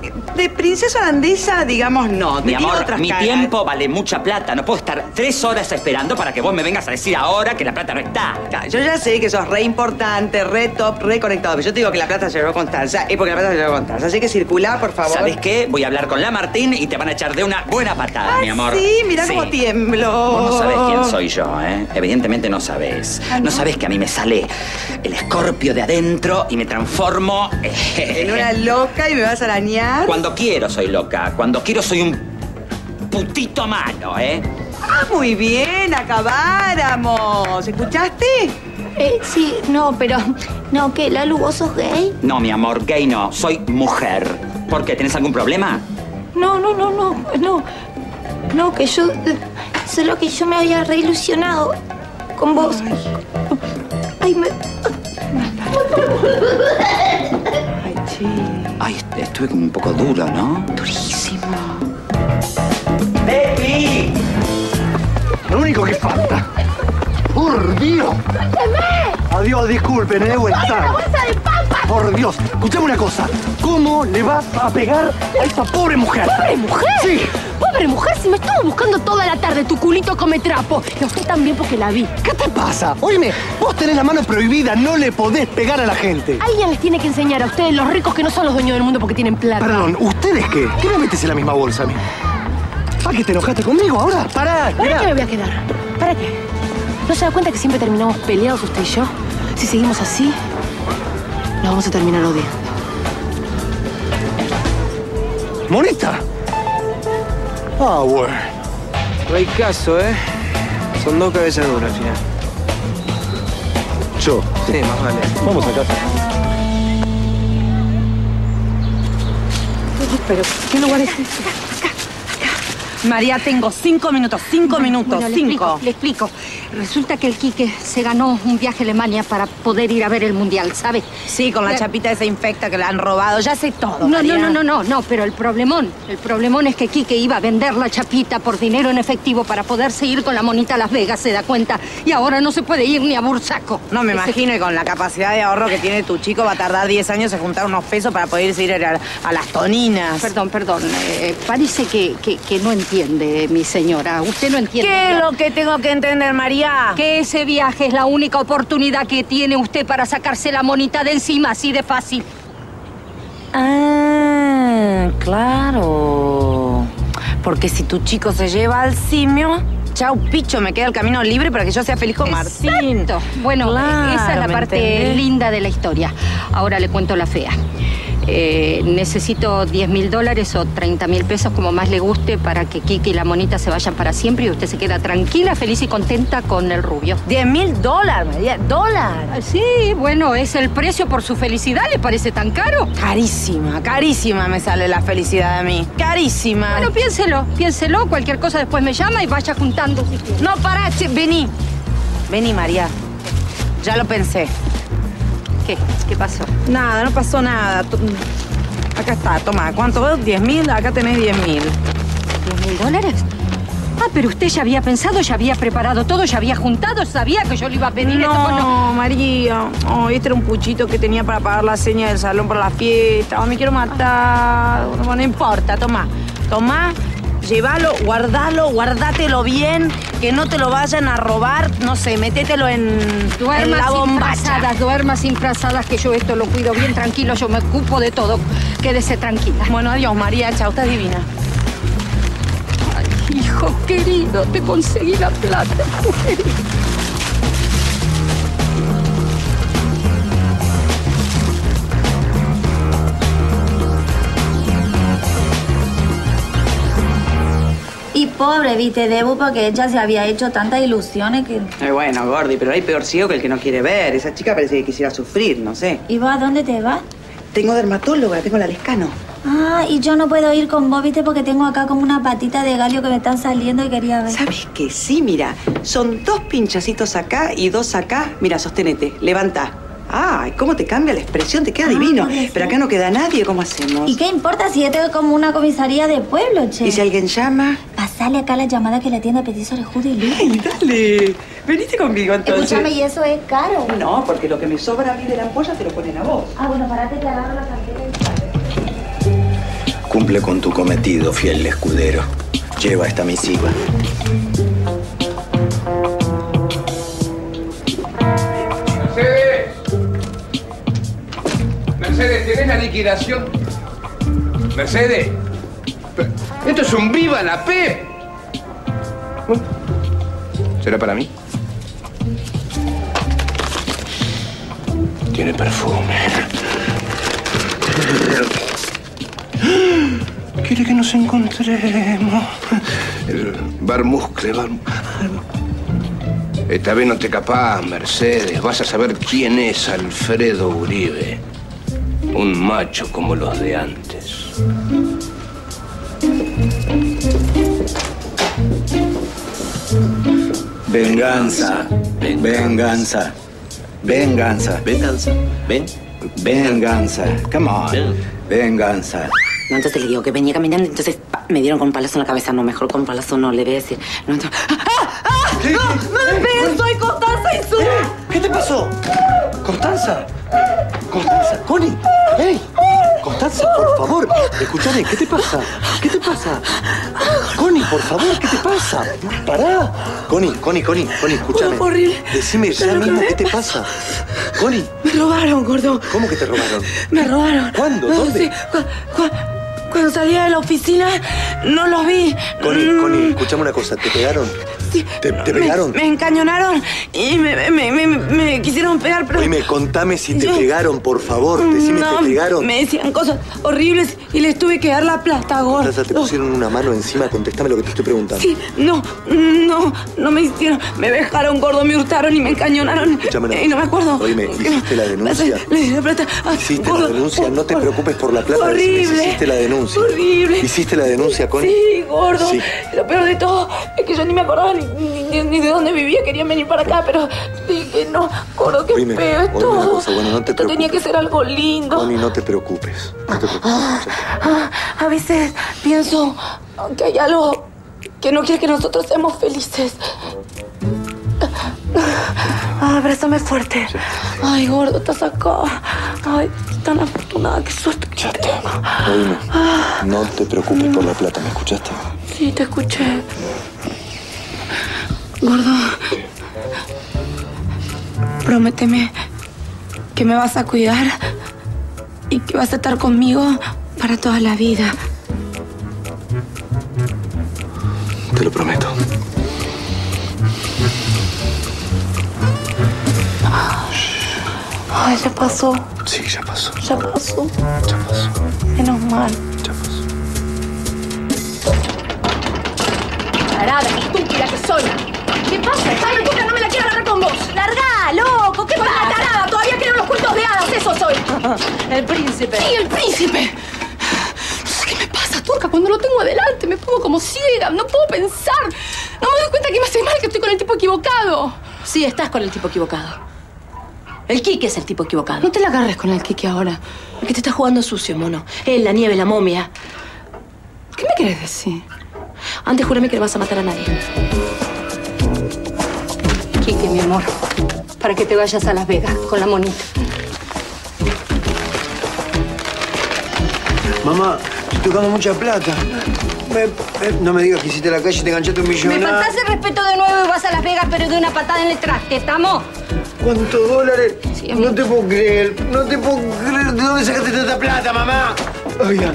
de princesa holandesa, digamos, no. Mi amor, otras mi caras. tiempo vale mucha plata. No puedo estar 3 horas esperando para que vos me vengas a decir ahora que la plata no está. Yo ya sé que sos re importante, re top, re conectado. Pero yo te digo que la plata se llevó Constanza. Es porque la plata se llevó Constanza. Así que circulá, por favor. ¿Sabes qué? Voy a hablar con la Martín y te van a echar de una buena patada, mi amor. Sí, mirá cómo tiemblo. Vos no sabés quién soy yo, ¿eh? Evidentemente no sabés. Ay, no sabés que a mí me sale el escorpio de adentro y me transformo... En una loca y me vas a arañar. Cuando quiero soy loca. Cuando quiero soy un putito malo, ¿eh? Ah, muy bien, acabáramos. ¿Escuchaste? Sí, no, pero... No, ¿qué, Lalu, vos sos gay? No, mi amor, gay no. Soy mujer. ¿Por qué? ¿Tenés algún problema? No, que yo... Solo que yo me había reilusionado con vos. Ay, me... Ay, che. Ay, estuve como un poco duro, ¿no? Durísimo. ¡Pepi! Lo único que falta. ¡Por Dios! Adiós, disculpen, buenas tardes. Por Dios, escuchame una cosa. ¿Cómo le vas a pegar a esa pobre mujer? ¿Pobre mujer? Sí. Pobre mujer, si me estuvo buscando toda la tarde, tu culito come trapo. Y a usted también porque la vi. ¿Qué te pasa? Óyeme, vos tenés la mano prohibida, no le podés pegar a la gente. Alguien les tiene que enseñar a ustedes, los ricos, que no son los dueños del mundo porque tienen plata. Perdón, ¿ustedes qué? ¿Qué me metes en la misma bolsa a mí? ¿Ah, que te enojaste conmigo ahora? Pará, ¿Para qué me voy a quedar? ¿Para qué? ¿No se da cuenta que siempre terminamos peleados usted y yo? Si seguimos así, nos vamos a terminar odiando. ¿Monita? Ah, bueno. No hay caso, ¿eh? Son 2 cabezas duras, ya. Yo. Sí, más vale. Vamos a casa. Pero, ¿qué lugar es este? María, tengo 5 minutos, 5 minutos, Bueno, 5. Le explico. Resulta que el Quique se ganó un viaje a Alemania para poder ir a ver el Mundial, ¿sabe? Sí, con la chapita esa infecta que le han robado. Ya sé todo, No, María. no, pero el problemón es que Quique iba a vender la chapita por dinero en efectivo para poderse ir con la monita a Las Vegas, ¿se da cuenta? Y ahora no se puede ir ni a Bursaco. No, me imagino, y con la capacidad de ahorro que tiene tu chico va a tardar 10 años en juntar unos pesos para poder ir a las toninas. Perdón, parece que no entiende, mi señora. Usted no entiende. ¿Qué es lo que tengo que entender, María? Que ese viaje es la única oportunidad que tiene usted para sacarse la monita de encima, así de fácil. Ah, claro. Porque si tu chico se lleva al simio, chau, picho, me queda el camino libre para que yo sea feliz con Martín. Exacto. Bueno, Claro, esa es la ¿me parte entendés? linda de la historia. Ahora le cuento la fea. Necesito $10.000 o 30.000 pesos, como más le guste, para que Kiki y la monita se vayan para siempre y usted se queda tranquila, feliz y contenta con el rubio. $10.000, María, $. Sí, bueno, es el precio por su felicidad. ¿Le parece tan caro? Carísima, carísima me sale la felicidad a mí. Carísima. Bueno, piénselo. Cualquier cosa después me llama y vaya juntando. Si quiere. No, pará, che, vení. Vení, María. Ya lo pensé. ¿Qué pasó? Nada, no pasó nada. Acá está, toma. ¿Cuánto veo? $10.000, acá tenés $10.000. $10.000. Ah, pero usted ya había pensado, ya había preparado todo, ya había juntado, sabía que yo le iba a pedir esto. No, María. Oh, este era un puchito que tenía para pagar la seña del salón para la fiesta. Oh, me quiero matar. Bueno, no importa, toma. Toma, llévalo, guardátelo bien, que no te lo vayan a robar. No sé, métetelo en la bombacha. Duermas sin frazadas, que yo esto lo cuido bien tranquilo, yo me ocupo de todo. Quédese tranquila. Bueno, adiós, María. Chao, estás divina. Ay, hijo querido, te conseguí la plata. Y pobre, viste, Debu, porque ella se había hecho tantas ilusiones que... Bueno, Gordi, pero hay peor ciego que el que no quiere ver. Esa chica parece que quisiera sufrir, no sé. ¿Y vos a dónde te vas? Tengo dermatóloga, tengo la Lescano. Ah, y yo no puedo ir con vos, viste, porque tengo acá como una patita de galio que me están saliendo y quería ver. ¿Sabes qué? Sí, mira. Son 2 pinchacitos acá y 2 acá. Mira, sostenete, levanta. Ay, cómo te cambia la expresión, te queda divino. Pero acá no queda nadie, ¿cómo hacemos? ¿Y qué importa si esto es como una comisaría de pueblo, che? ¿Y si alguien llama? Pasale acá la llamada que le atiende a Petiso Orejudo y Luis. Ay, dale. Venite conmigo, entonces. Escúchame, ¿y eso es caro? No, porque lo que me sobra a mí de la ampolla te lo ponen a vos. Ah, bueno, parate que agarro la cartera y... Cumple con tu cometido, fiel escudero. Lleva esta misiva. Mercedes, ¿tenés la liquidación? Mercedes, esto es un viva la Pep. ¿Será para mí? Tiene perfume. Quiere que nos encontremos. El bar Muscle, bar... Esta vez no te capaz, Mercedes. Vas a saber quién es Alfredo Uribe. Un macho como los de antes. Venganza. Venganza. Venganza. Venganza. Ven. Venganza. Come on. Venganza. No, entonces le digo que venía caminando, entonces me dieron con un palazo en la cabeza. No, mejor con un palazo no, le voy a decir. No, entonces... ¡No! ¡No me pegues! ¡Soy Constanza Isura! ¿Qué te pasó? ¿Constanza? ¿Constanza? ¿Connie? ¡Ey! Constanza, por favor, escúchame, ¿qué te pasa? ¿Qué te pasa? Connie, por favor, ¿qué te pasa? Pará. Connie, escúchame. Horrible. Decime ya mismo qué te pasa. Connie. Me robaron, gordo. ¿Cómo que te robaron? Me robaron. ¿Cuándo? ¿Dónde? Sí, cuando salía de la oficina, no los vi. Connie, escuchame una cosa, ¿te pegaron? Sí. ¿Te pegaron? Me encañonaron y me quisieron pegar, pero... Oíme, contame si te pegaron, por favor. Decime, no, ¿te pegaron? Me decían cosas horribles y les tuve que dar la plata, gordo. Constanza, ¿te pusieron una mano encima? Contéstame lo que te estoy preguntando. Sí, no me hicieron. Me dejaron, gordo, me hurtaron y me encañonaron. Escúchame, no me acuerdo. Oíme, ¿hiciste la denuncia? Le di la plata. ¿Hiciste gordo, la denuncia? No te preocupes por la plata. Horrible. Decime si hiciste la denuncia. Horrible. ¿Hiciste la denuncia, Connie? Sí, gordo. Sí. Lo peor de todo es que yo ni me acordaba ni de dónde vivía. Querían venir para acá, pero dije, no, gordo, qué Oíme, feo es oíme todo. una cosa, bueno, no te Esto tenía que ser algo lindo. Connie, no te preocupes. No te preocupes. A veces pienso que hay algo que no quiere que nosotros seamos felices. Abrázame fuerte. Sí. Ay, gordo, estás acá. Ay, tan afortunada, qué suerte que ya tengo. Oíme, no te preocupes por la plata, ¿me escuchaste? Sí, te escuché. Gordo, prométeme que me vas a cuidar y que vas a estar conmigo para toda la vida. Te lo prometo. Ay, ya pasó. Sí, ya pasó. Ya pasó. Ya pasó. Menos mal. Ya pasó. Tarada, estúpida que soy. ¿Qué pasa? Esta aventura no me la quiero agarrar con vos. ¡Larga, loco! ¿Qué pasa? Soy una tarada, todavía creo en los cuentos de hadas, eso soy. El príncipe. Sí, el príncipe. No sé qué me pasa, Turca, cuando lo tengo adelante. Me pongo como ciega, no puedo pensar. No me doy cuenta que me hace mal, que estoy con el tipo equivocado. Sí, estás con el tipo equivocado. El Quique es el tipo equivocado. No te la agarres con el Quique ahora. Porque te está jugando sucio, mono. Él, la nieve, la momia. ¿Qué me querés decir? Antes júrame que no vas a matar a nadie. Quique, mi amor, para que te vayas a Las Vegas con la monita. Mamá, estoy tocando mucha plata. No me digas que hiciste la calle y te enganchaste un millón. Me faltás el respeto de nuevo y vas a Las Vegas, pero de una patada en el traste, ¿estamos? ¿Cuántos dólares? Sí, no te puedo creer, no te puedo creer. ¿De dónde sacaste tanta plata, mamá? Oigan.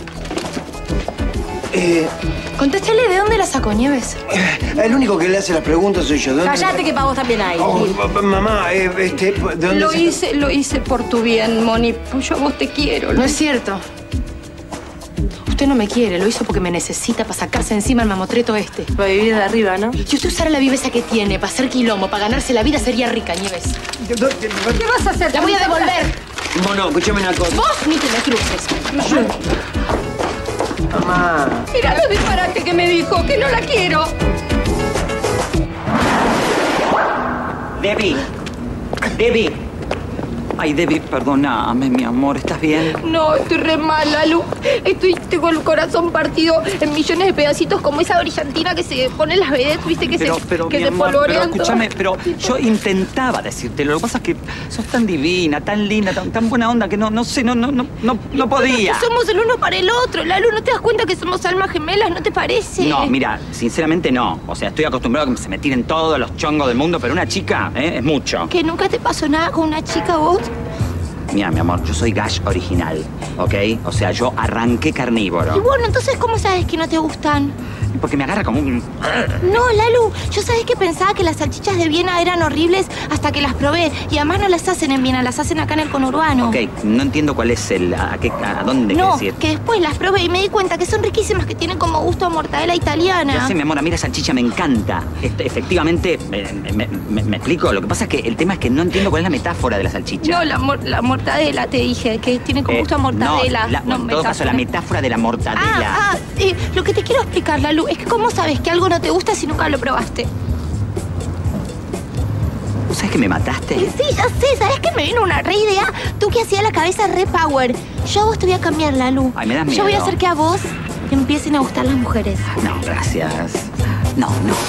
Contéstale, ¿de dónde la sacó, Nieves? El único que le hace las preguntas soy yo. Cállate que para vos también hay. Oh, mamá, ¿de dónde Lo hice por tu bien, Moni. Pues yo a vos te quiero. No es cierto. Usted no me quiere, lo hizo porque me necesita para sacarse encima el mamotreto este. Para vivir de arriba, ¿no? Si usted usara la viveza que tiene para hacer quilombo, para ganarse la vida, sería rica, Nieves. ¿Qué vas a hacer? La voy a devolver. Mono, escúchame una cosa. Vos ni te me cruces. Mamá. Mira lo disparate que me dijo, que no la quiero. Debbie. Debbie. Ay, Debbie, perdóname, mi amor. ¿Estás bien? No, estoy re mal, Lalu. Tengo el corazón partido en millones de pedacitos como esa brillantina que se pone en las vedettes, ¿viste? Que pero, se mi amor, polvorean pero escúchame, todo. pero yo intentaba decírtelo. Lo que pasa es que sos tan divina, tan linda, tan buena onda que no sé, no podía. Que somos el uno para el otro, Lalu. ¿No te das cuenta que somos almas gemelas? ¿No te parece? No, mira, sinceramente no. O sea, estoy acostumbrado a que se me tiren todos los chongos del mundo, pero una chica, es mucho. ¿Que nunca te pasó nada con una chica vos? Mira, mi amor, yo soy Gash original, ¿ok? O sea, yo arranqué carnívoro. Y bueno, entonces, ¿cómo sabes que no te gustan? Porque me agarra como un... No, Lalu, yo sabés que pensaba que las salchichas de Viena eran horribles hasta que las probé. Y además no las hacen en Viena, las hacen acá en el conurbano. Ok, no entiendo cuál es a dónde no, quieres ir. Que después las probé y me di cuenta que son riquísimas, que tienen como gusto a mortadela italiana. Ya sé, mi amor, a mí la salchicha me encanta. Efectivamente, me explico. Lo que pasa es que el tema es que no entiendo cuál es la metáfora de la salchicha. No, la mortadela, te dije, que tiene como gusto a mortadela. No, en todo caso, la metáfora de la mortadela. Lo que te quiero explicar, Lalu, es que ¿cómo sabes que algo no te gusta si nunca lo probaste? ¿Vos sabés que me mataste? Sí, ya sé. ¿Sabés que me vino una re idea? Tú que hacías la cabeza re power. Yo a vos te voy a cambiar, Lalu. Ay, me das miedo. Yo voy a hacer que a vos te empiecen a gustar las mujeres. No, gracias. No.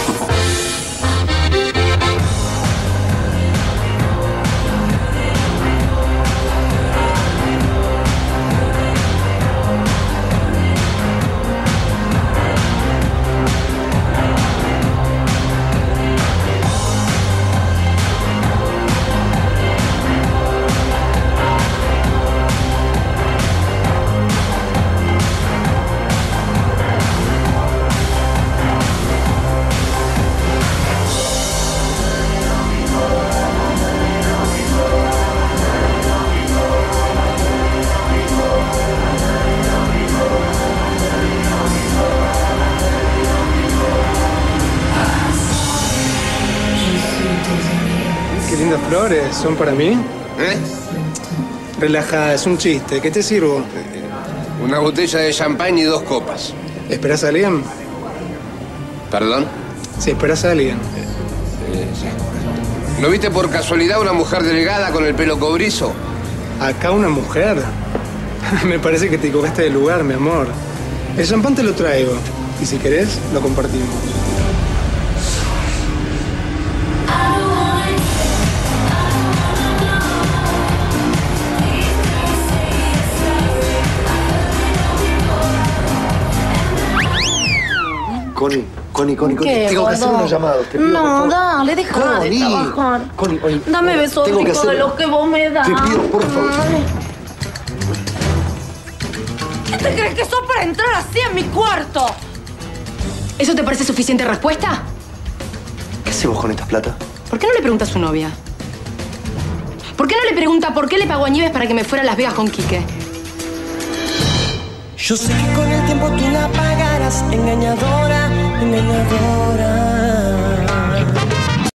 Qué lindas flores, ¿son para mí? Relajada, es un chiste. ¿Qué te sirvo? Una botella de champán y 2 copas. ¿Esperás a alguien? ¿Perdón? Sí, esperás a alguien. ¿No viste por casualidad una mujer delgada con el pelo cobrizo? ¿Acá una mujer? Me parece que te equivocaste de lugar, mi amor. El champán te lo traigo. Y si querés, lo compartimos. Connie, ¿Qué, tengo que hacer gordo? unos llamados. Te pido, por No, favor. dale, deja de trabajar. Connie, oye, Dame besos tengo que ricos de hacer- los que vos me das. Te pido, por favor. Ay. ¿Qué te crees que sos para entrar así en mi cuarto? ¿Eso te parece suficiente respuesta? ¿Qué haces vos con esta plata? ¿Por qué no le pregunta a su novia? ¿Por qué no le pregunta por qué le pagó a Nieves para que me fuera a Las Vegas con Quique? Yo sé que con el tiempo tú la pagarás, engañadora, engañadora.